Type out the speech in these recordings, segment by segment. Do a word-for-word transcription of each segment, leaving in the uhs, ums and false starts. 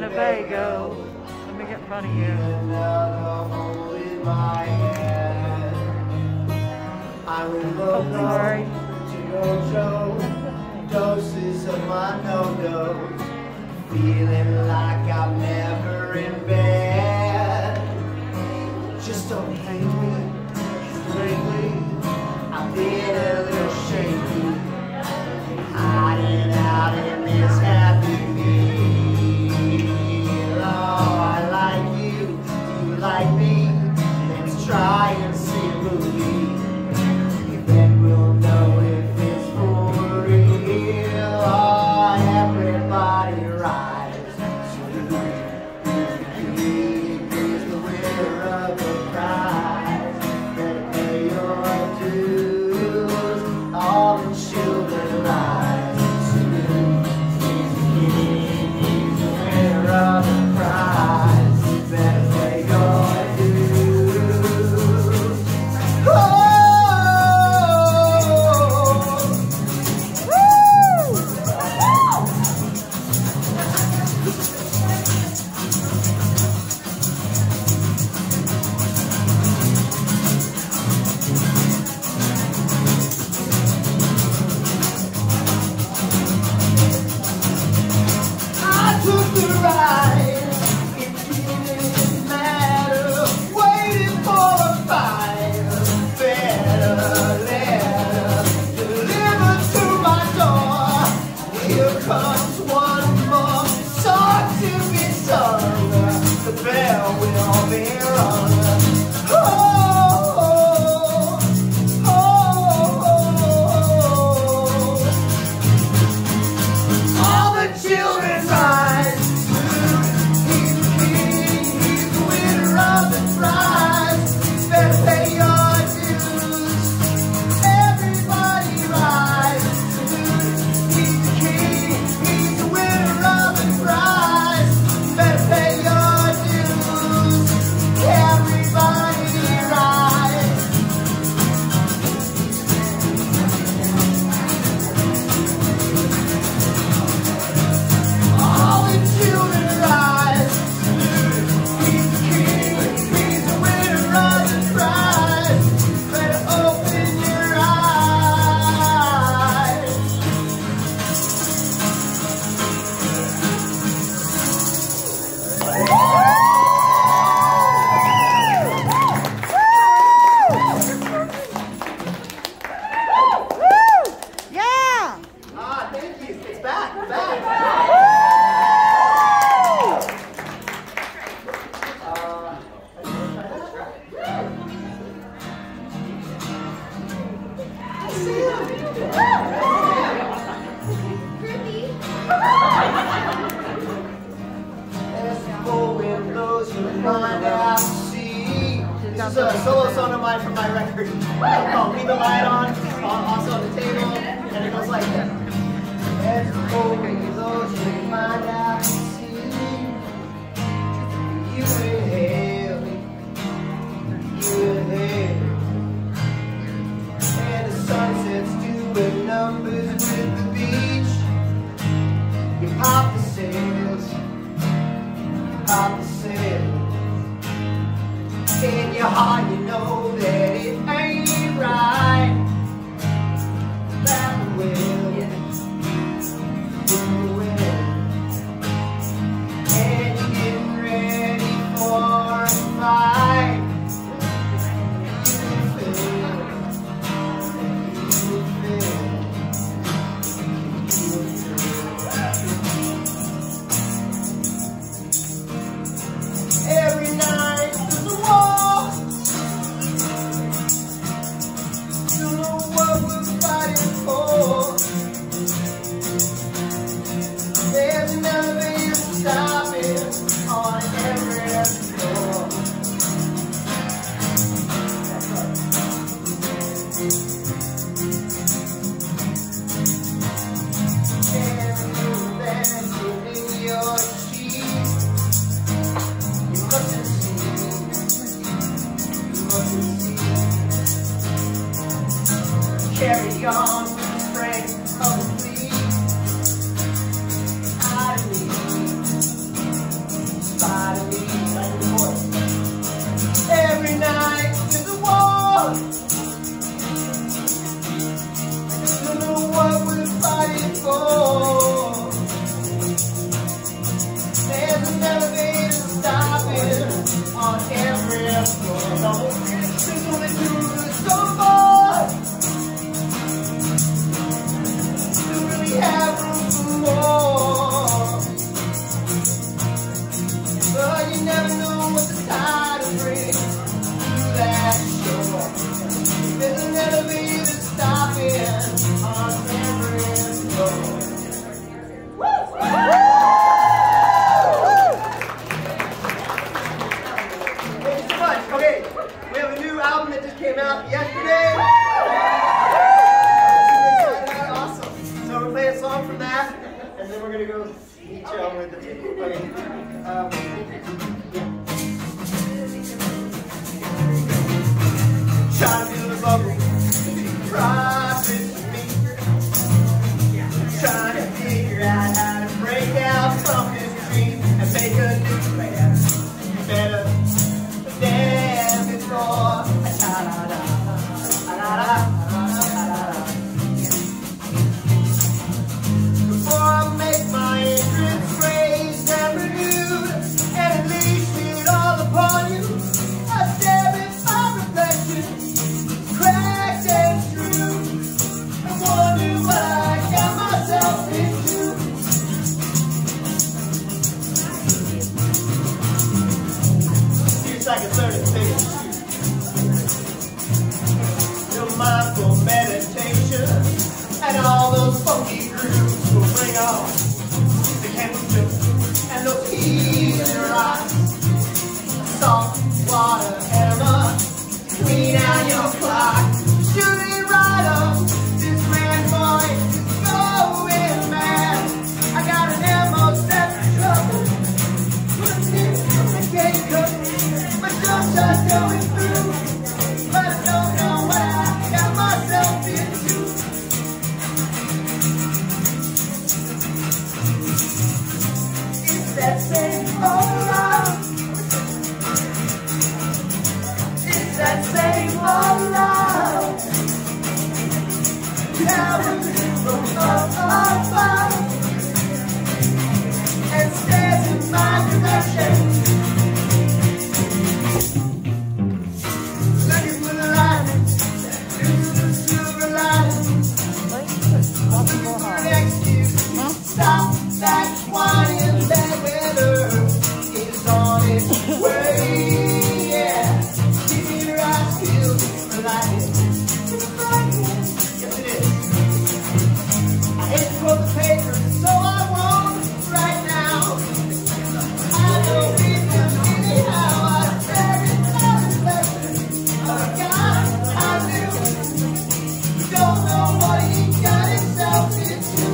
Sebago. Let me get in front of you. I'm sorry. Doses of my no-dose, feeling like I'm never in bed. Just don't hate me, 'cause lately I've been a little shaky, hiding out in this happy meal. Oh, I like you, do you like me? Let's try and see a movie. Then we'll know if it's for real. Oh, everybody rise to the king is the winner of the prize. Better pay your dues. All the children rise to the king. He's the winner of the prize. Better pay your dues. Oh! Comes one more song to be sung. The bell will be rung. Oh, oh, oh, oh. All the children rise. He's the king, he's the winner of the prize. Better pay your dues. Everybody rise. He's the king. He's the winner of the prize. Better pay your dues. Everybody rise. All the children rise. He's the king. He's the winner of the prize. Better open your eyes. Yeah! Ah, thank you. It's back. It's back. Uh, As the cold wind blows, you'll find out to sea. This is a solo song of mine from my record. Called Leave the Light On, also on the table, and it goes like that. As the cold wind blows, you'll find out to sea. You inhale, you inhale, and the sunsets doing numbers with the beach. You pop the sails, pop the sails. In your heart you know that it ain't right. That will, will. And you're getting ready for a fight. You feel, you feel, you feel. Every night there's a war. You know what we're fighting for. And then we're gonna go detail with the tape. Okay. Um, try to feel the bubble. Profit for me. Trying to figure out how to break out from this dream and make a new plan. Better than before. Before I make my entrance raised and renewed and unleash it all upon you, I stare at my reflection, cracked and true, and wonder what I got myself into. Seems like a certain thing. Your mindful meditation and all those funky grooves will bring on the chemistry and those heat in your eyes. Salt water hammer, clean out your clock, shoot it right up. This man boy is going mad. I got an ammo set for trouble. Put it in the gate cook. My gunshots going through, but I don't know what I got myself into. It's that same old love. It's that same old love. Towering from up above and stares in my direction. Looking for the light, looking for the silver lining. Looking for an excuse. Stop that whining, bad weather is on its way. Yeah, keep your eyes peeled for lightning. Yes, it is. I hate to quote the paper, so I won't right now. I don't even anyhow. I said it's not a lesson. A guy I knew don't know what he got himself into.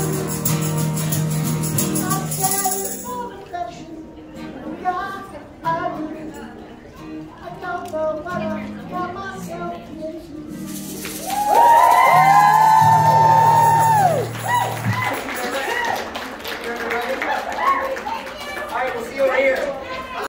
I said it's not a lesson. A guy I knew I don't know what I